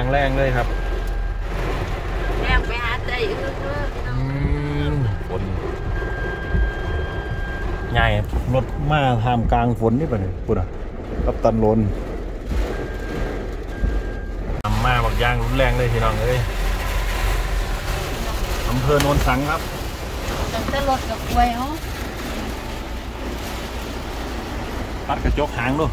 แรงเลยครับแรงไปหาใจฝนใหญ่รถมาทำกลางฝนนี่ป่ะเนี่ยปุ่นอ่ะกับตันลนมาบักยางรุนแรงเลยพี่น้องเอ้ยอำเภอโนนสังครับจะรถกับกล้วยเขาปัดกระจกหางดู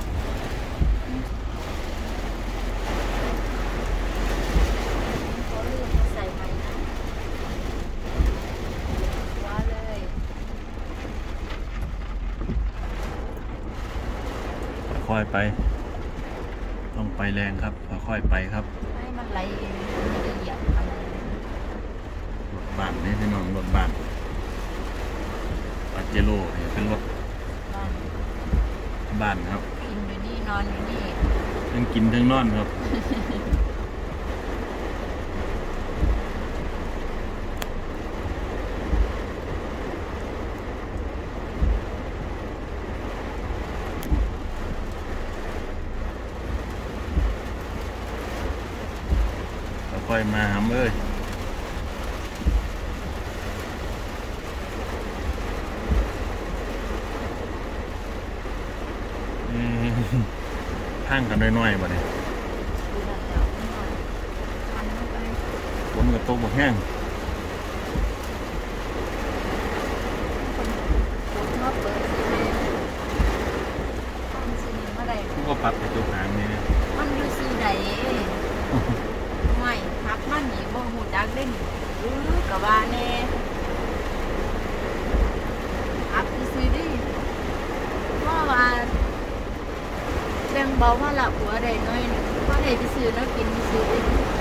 ค่อยไปต้องไปแรงครับค่อยไปครับให้มันไหลละเอียดรถบ้านนี่พี่น้องรถบ้านปาเจโร่เนี่ยเป็นรถบ้านครับกินอยู่นี่นอนอยู่นี่ทั้งกินทั้งนอนครับค่อยมาหำเอ้ยทางกันน้อยๆบ่เนี่ยฝนก็ตกบ่แห้งก็ปัดไปจุดหางนี่มันอยู่สีใดไม่พักมันหนีบ่หูจักเล่นกับว่าแน่อัพซื้อดิเพราะว่าแบ่งเบาว่าละหัวใดน้อยเพราะใดไปซื้อแล้วกินซื้อดิ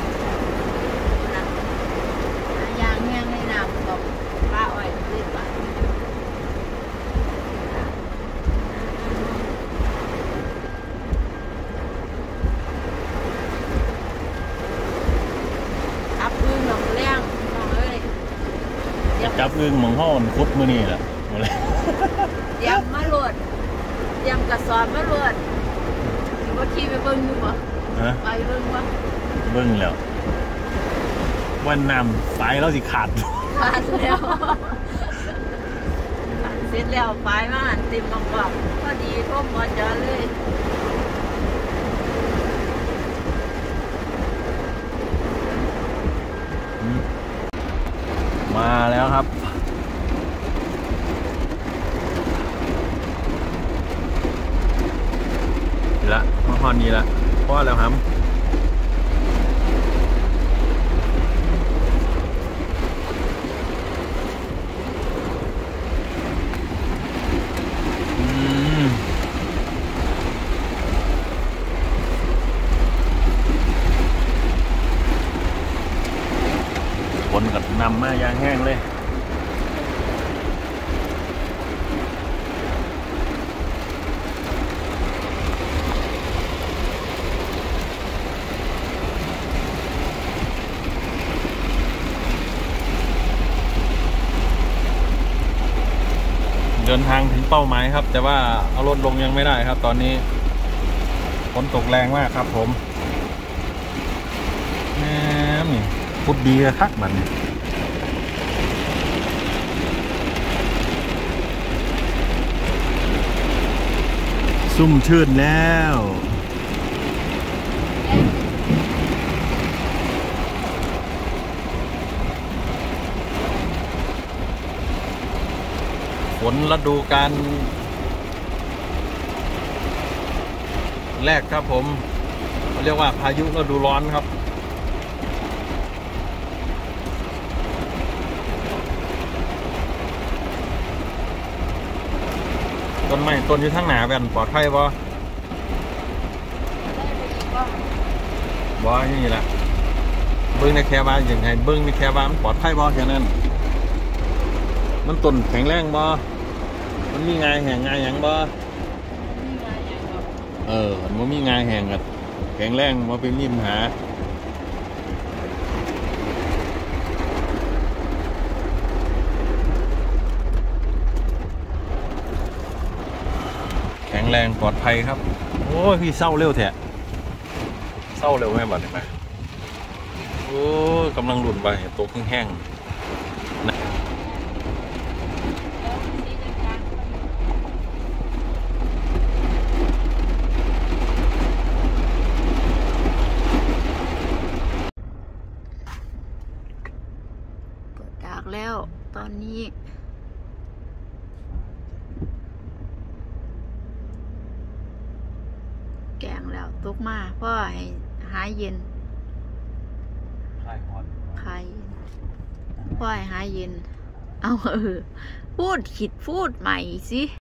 ยางแห้งในน้ำบอกป้าอ้อยซื้อป่ะจับอึ่งมองห้องคุดมือนี่แหละหมดเลยเตรียมมาโหลดเตรียมกระสอบมาโหลดว่าขี่ไปเบิ้งอยู่ปะไปเบิ้งปะเบิ้งแล้ววันนำไฟเราสิขาดแล้วเสร็จแล้วไฟมาเต็มมากๆพอดีก็หมดจอเลยมาแล้วครับนี่ละมาฮอนนี้ละพอแล้วครับฝนกับนำมายางแห้งเลยเดินทางถึงเป้าหมายครับแต่ว่าเอารถลงยังไม่ได้ครับตอนนี้ฝนตกแรงมากครับผมนี่พุดดีคักมันซุ่มชื่นแล้วฝนฤดูกาลแรกครับผมเขาเรียกว่าพายุฤดูร้อนครับต้นไม้ต้นอยู่ทั้งหนาแบนปลอดภัยบ่นี่แหละเบิ้งในแคบ้านอย่างไรเบิ้งในแคบ้านปลอดภัยบ่แค่นั้นมันต้นแข็งแรงบ่มันมีงายแห่งงายอย่างบ่มันมีงายแห่งกับแข็งแรงมาเป็นนิ่มหาแข็งแรงปลอดภัยครับโอ้ยพี่เศร้าเร็วแท้เศร้าเร็วแม่บัดนี้ไหมอ้กำลังหลุดไปตกแห้งๆนะเปิดดากแล้วตอนนี้แกงแล้วตกมาเพราะให้หายเย็นคลายฮอนใครเพราะให้หายเย็น เอาพูดผิดพูดใหม่สิ